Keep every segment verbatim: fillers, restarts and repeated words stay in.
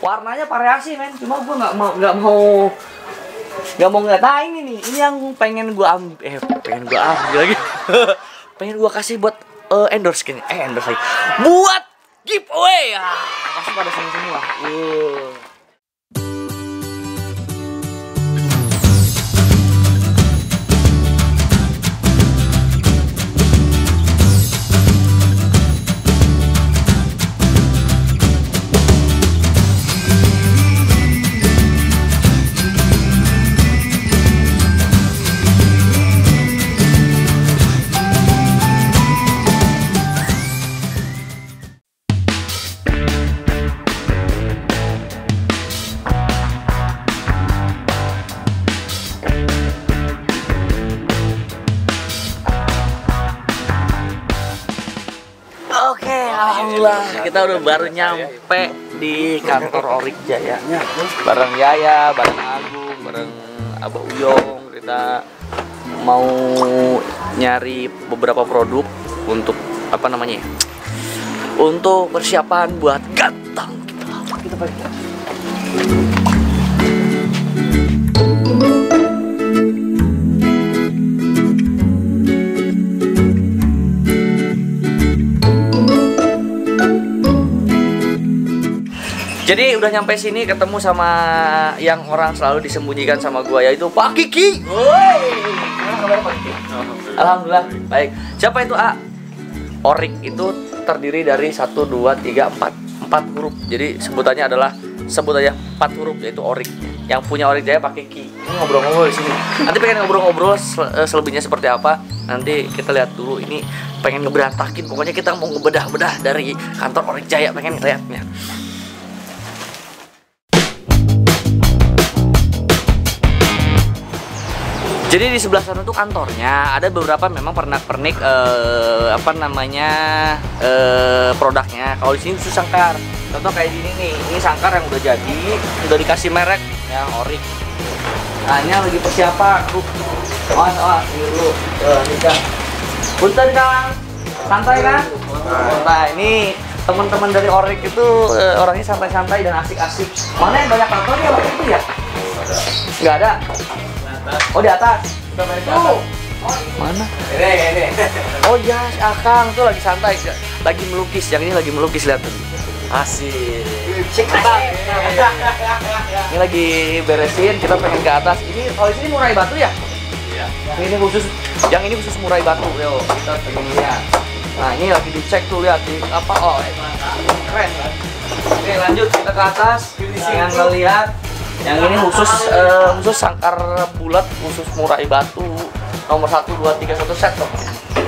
warnanya variasi men, cuma gue nggak mau nggak mau nggak mau ngeliat. Nah ini nih, ini yang pengen gue ambil, eh pengen gue ambil lagi, pengen gue kasih buat uh, endorse gini, eh endorse lagi, buat giveaway ya, pasti pada seneng semua. Uh. Alhamdulillah, kita udah baru nyampe di kantor Orik Jaya. Bareng Yaya, bareng Agung, bareng Abah Uyong. Kita mau nyari beberapa produk untuk apa namanya ya? Untuk persiapan buat gantang kita. Kita balik. Jadi udah nyampe sini ketemu sama yang orang selalu disembunyikan sama gua, yaitu Pak Kiki. Woi, gimana kabar Pak Kiki? Alhamdulillah. Alhamdulillah, baik. Siapa itu A? Orik itu terdiri dari satu, dua, tiga, empat, empat huruf. Jadi sebutannya adalah sebut aja empat huruf, yaitu Orik. Yang punya Orik Jaya Pak Kiki. Ini ngobrol-ngobrol di sini. Nanti pengen ngobrol-ngobrol selebihnya seperti apa? Nanti kita lihat dulu. Ini pengen ngeberantakin. Pokoknya kita mau ngebedah-bedah dari kantor Orik Jaya, pengen lihatnya. Jadi di sebelah sana tuh kantornya, ada beberapa memang pernak-pernik eh, apa namanya eh, produknya. Kalau di sini khusus sangkar. Contoh kayak gini nih, ini sangkar yang udah jadi, udah dikasih merek yang Orik. Nah, ini lagi persiapan. Uh, awas, awas, ini dulu. Uh, ini kan. Punten Kang, santai kan? Nah, ini teman-teman dari Orik itu uh, orangnya santai-santai dan asik-asik. Mana yang banyak kantornya waktu itu ya? Nggak ada. Oh di atas, kita main di atas. Mana? Ini, ini. Oh ya, si Akang tuh lagi santai, lagi melukis. Yang ini lagi melukis, lihat tuh. Asik. Cek Akang. Ini lagi beresin, kita pengen ke atas. Ini, oh ini murai batu ya? Iya. Ini khusus, yang ini khusus murai batu. Yo, kita pengen lihat. Nah ini lagi dicek tuh, lihat di apa? Oh, keren kan? Oke lanjut kita ke atas. Jangan ngelihat. Yang ini khusus uh, khusus sangkar bulat, khusus murai batu nomor satu, dua, tiga, satu set tuh.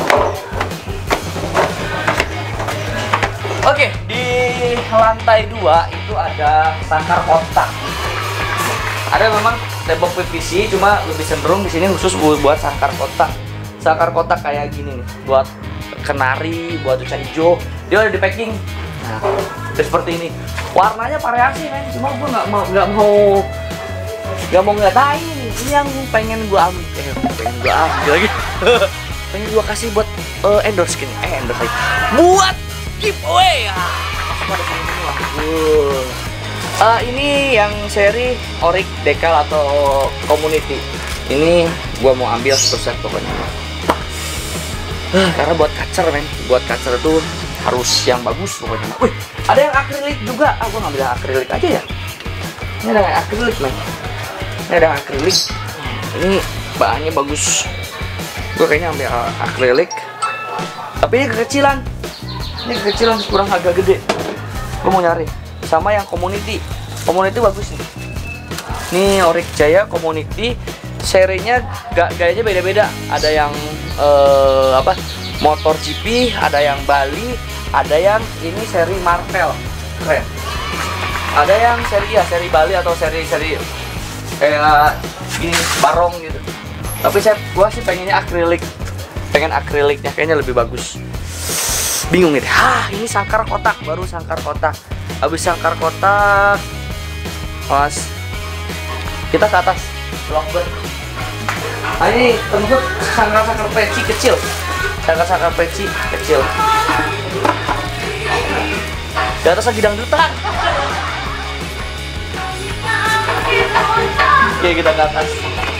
Oke, di lantai dua itu ada sangkar kotak. Ada memang tembok P V C, cuma lebih cenderung di sini khusus buat sangkar kotak. Sangkar kotak kayak gini nih, buat kenari, buat cuca hijau. Dia udah di packing. Nah, seperti ini. Warnanya variasi men, cuma gue nggak mau nggak mau nggak mau ngeliat. Nah ini, ini yang pengen gue ambil, eh, pengen gue ambil lagi, pengen gue kasih buat uh, endorse gini, eh endorse lagi, buat giveaway ya. Uh. Uh, ini yang seri Orik Decal atau Community. Ini gue mau ambil satu set pokoknya. Uh, karena buat kacer men, buat kacer itu harus yang bagus pokoknya. Wih, ada yang akrilik juga. Ah, gua ngambil yang akrilik aja ya. Ini ada yang akrilik, men. Ini ada yang akrilik. Ini bahannya bagus. Gua kayaknya ambil akrilik. Tapi ini kekecilan. Ini kekecilan, kurang agak gede. Gua mau nyari. Sama yang Community. Community bagus nih. Ini Orik Jaya Community. Serinya gak, gayanya beda-beda. Ada yang eh, apa? Motor G P, ada yang Bali, ada yang ini seri Marvel, keren. Ada yang seri ya seri Bali atau seri-seri kayak gini barong gitu. Tapi saya gua sih pengennya akrilik, pengen akriliknya kayaknya lebih bagus. Bingung nih, ah ini sangkar kotak, baru sangkar kotak. Habis sangkar kotak, mas kita ke atas, blockbird. Nah ini termasuk sangkar-sangkar peci kecil. Sangkar-sangkar peci kecil. Di atas lagi dangdutan. Oke, kita ke atas.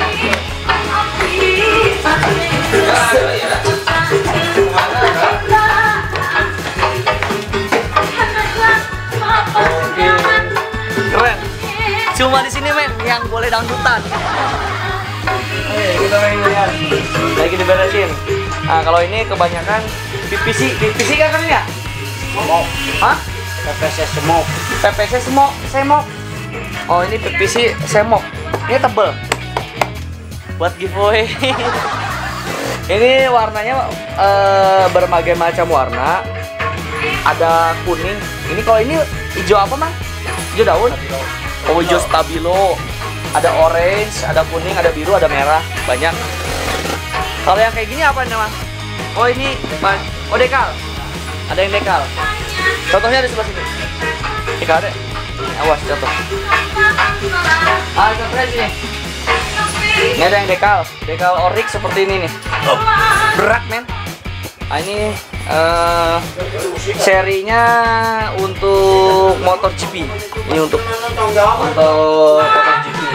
Oke. Keren. Cuma di sini men yang boleh dangdutan. Oke, kita main lihat. Lagi diberesin. Nah, kalau ini kebanyakan P V C, P V C kan kan ya? Semok. Hah? P V C semok. P V C semok, semok. Oh, ini P V C semok. Ini tebel. Buat giveaway. Ini warnanya uh, berbagai macam warna. Ada kuning. Ini kalau ini hijau apa, Mang? Hijau daun. Oh, hijau stabilo. Ada orange, ada kuning, ada biru, ada merah, banyak. Kalau yang kayak gini apa nih, Mas? Oh, ini oh dekal. Ada yang dekal. Contohnya di sebelah sini. Dekal ada. Awas jatuh. Ah, contohnya sini. Ini ada yang dekal, dekal Oryx seperti ini nih. Oh, berat men. Nah, ini uh, serinya untuk motor G P. Ini untuk untuk motor G P.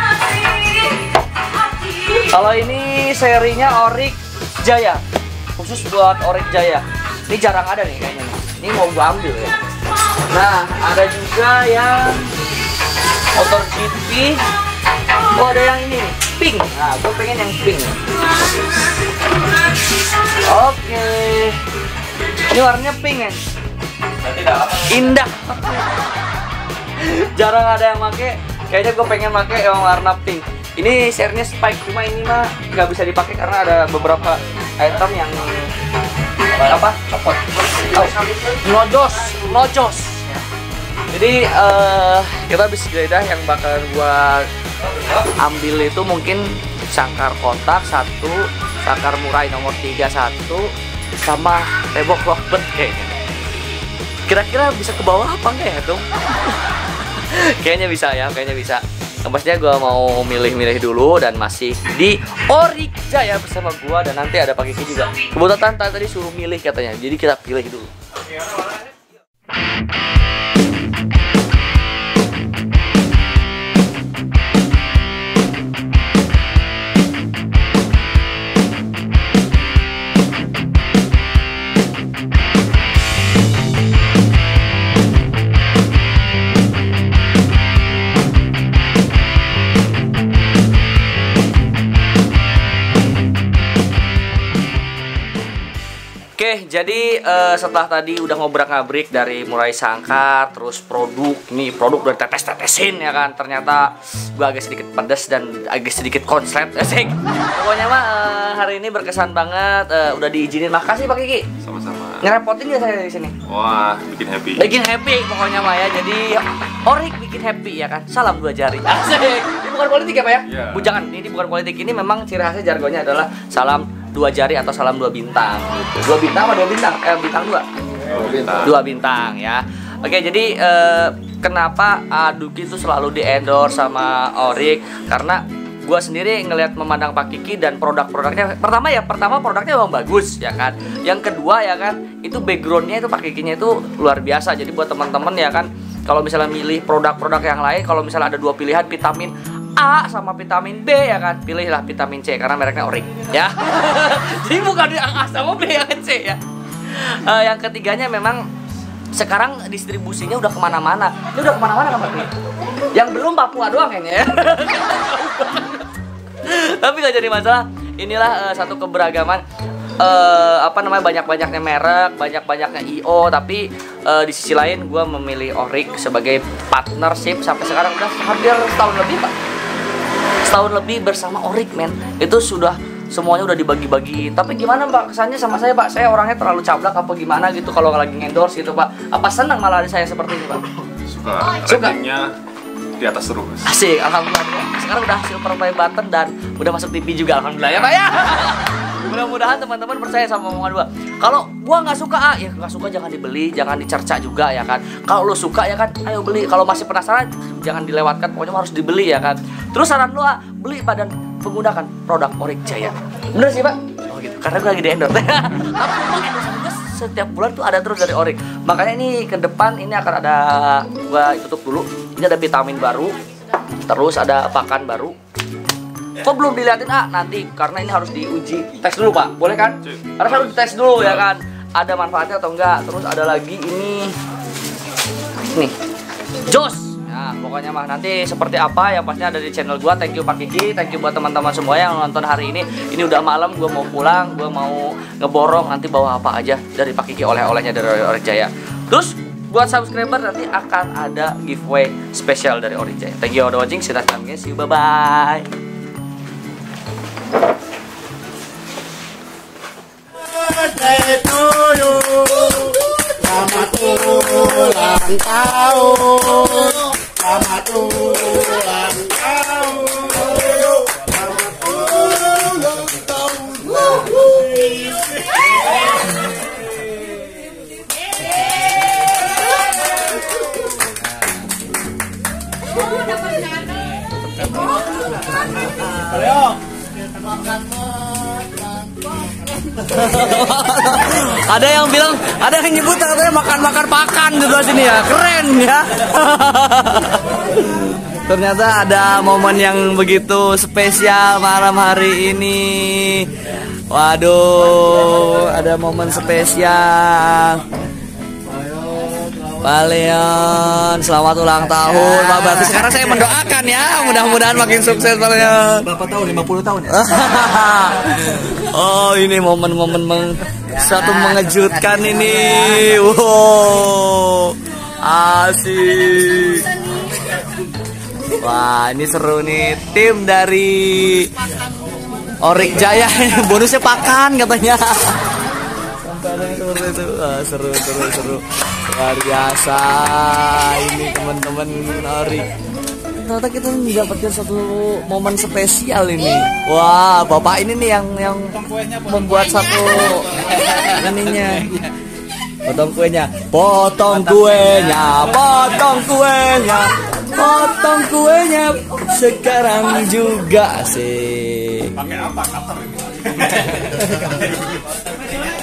Kalau ini serinya Oryx Jaya, khusus buat Oryx Jaya. Ini jarang ada nih kayaknya. Ini mau gua ambil ya. Nah, ada juga yang motor G P. Oh, ada yang ini nih, pink. Nah, gue pengen yang pink. Oke. Ini warnanya pink kan? Indah. Jarang ada yang make. Kayaknya gue pengen make yang warna pink. Ini serinya Spike, cuma ini mah nggak bisa dipakai karena ada beberapa item yang apa? Copot. Oh, nojos, nojos. Jadi uh, kita bisa jadah yang bakal gua ambil itu mungkin sangkar kotak satu, sangkar murai nomor tiga satu, sama tembok rockbed kayaknya. Kira-kira bisa ke bawah apa enggak ya, Dong? Kayaknya bisa ya, kayaknya bisa. Yang pastinya gua mau milih-milih dulu dan masih di Oryx Jaya bersama gua dan nanti ada Pak Kiki juga. Kebetulan tadi suruh milih katanya, jadi kita pilih dulu. Oke, jadi uh, setelah tadi udah ngobrak-ngabrik dari mulai sangkar, terus produk, ini produk udah tetes-tetesin ya kan. Ternyata gua agak sedikit pedas dan agak sedikit konslet, asik. Pokoknya mah uh, hari ini berkesan banget, uh, udah diizinin. Makasih Pak Kiki. Sama-sama. Ngerepotin ya saya di sini. Wah, bikin happy. Bikin happy pokoknya mah ya. Jadi Oryx bikin happy ya kan. Salam dua jari. Asik. Ini bukan politik ya Pak ya? Yeah. Bujangan, ini bukan politik. Ini memang ciri khasnya jargonnya adalah salam dua jari atau salam dua bintang gitu. Dua bintang apa dua bintang? Eh bintang dua. Dua bintang. Dua bintang ya. Oke, jadi eh, kenapa Aduki itu selalu di endorse sama Oryx? Karena gua sendiri ngelihat memandang Pak Kiki dan produk-produknya. Pertama ya, pertama produknya memang bagus ya kan. Yang kedua ya kan, itu backgroundnya itu Pak Kikinya itu luar biasa. Jadi buat teman-teman ya kan, kalau misalnya milih produk-produk yang lain, kalau misalnya ada dua pilihan vitamin A sama vitamin B ya kan, pilihlah vitamin C karena mereknya Oryx ya. Jadi bukan yang A sama B yang C ya. Uh, yang ketiganya memang sekarang distribusinya udah kemana-mana. Ini udah kemana-mana kan Pak? Yang belum Papua doang kayaknya ya. Tapi nggak jadi masalah. Inilah uh, satu keberagaman. Uh, apa namanya, banyak-banyaknya merek, banyak-banyaknya I O, tapi uh, di sisi lain gue memilih Oryx sebagai partnership sampai sekarang udah hampir setahun lebih Pak. Setahun lebih bersama Oryx men. Itu sudah semuanya udah dibagi-bagi. Tapi gimana Pak kesannya sama saya Pak? Saya orangnya terlalu cablak apa gimana gitu kalau lagi endorse gitu Pak? Apa senang malah saya seperti ini Pak? Suka. Suka. Ratingnya di atas terus. Asik, alhamdulillah. Sekarang udah silver play button dan udah masuk T V juga alhamdulillah ya Pak ya. Mudah-mudahan teman-teman percaya sama omongan gua. Kalau gua nggak suka, ah, ya nggak suka jangan dibeli, jangan dicerca juga ya kan. Kalau lo suka ya kan, ayo beli. Kalau masih penasaran, jangan dilewatkan. Pokoknya harus dibeli ya kan. Terus saran lo, ah, beli Pak dan menggunakan produk Oryx Jaya. Bener sih Pak? Oh gitu. Karena gua lagi di endorse. Tapi memang endorse gua setiap bulan tuh ada terus dari Oryx. Makanya ini ke depan ini akan ada, gua tutup dulu. Ini ada vitamin baru. Terus ada pakan baru. Kok belum dilihatin ah? Nanti karena ini harus diuji. Tes dulu Pak, boleh kan? Harus harus dites dulu ya kan. Ada manfaatnya atau enggak? Terus ada lagi ini, nih, jos. Nah, pokoknya mah nanti seperti apa yang pastinya ada di channel gua. Thank you Pak Kiki, thank you buat teman-teman semua yang nonton hari ini. Ini udah malam, gua mau pulang, gua mau ngeborong nanti bawa apa aja dari Pak Kiki, oleh-olehnya dari Orik Jaya. Terus buat subscriber nanti akan ada giveaway spesial dari Orik Jaya. Thank you udah watching, see you, bye bye. Selamat ulang tahun, selamat ulang tahun, selamat ulang tahun. Ada yang bilang, ada yang nyebut katanya makan-makan pakan di sebelah sini ya, keren ya. Ternyata ada momen yang begitu spesial malam hari ini. Waduh, ada momen spesial. Pak Leon, selamat ulang tahun Pak. Berarti sekarang saya mendoakan ya, mudah-mudahan makin sukses Pak Leon. Berapa tahun? lima puluh tahun ya? Oh, ini momen-momen meng satu mengejutkan ini. Wow, asik. Wah, ini seru nih. Tim dari Orik Jaya, bonusnya pakan katanya. Seperti itu. Wah, seru, seru, seru. Luar biasa ini teman-teman Orik. Ternyata kita mendapatkan satu momen spesial ini. Wah, bapak ini nih yang yang membuat satu ininya. Potong kuenya, potong kuenya, potong kuenya, potong kuenya sekarang juga sih. Pakai apa? Cutter ini.